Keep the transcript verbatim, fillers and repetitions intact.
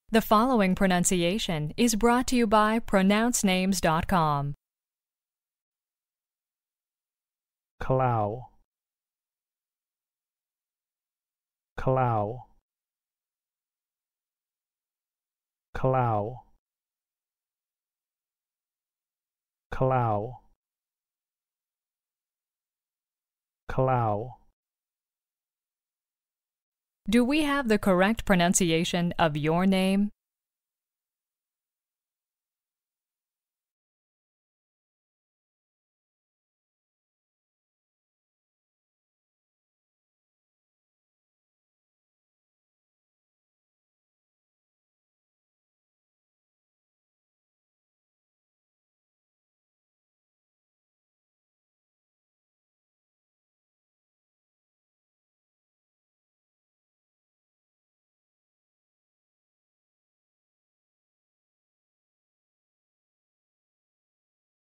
The following pronunciation is brought to you by pronounce names dot com. Callao, Callao, Callao, Callao, Callao. Do we have the correct pronunciation of your name?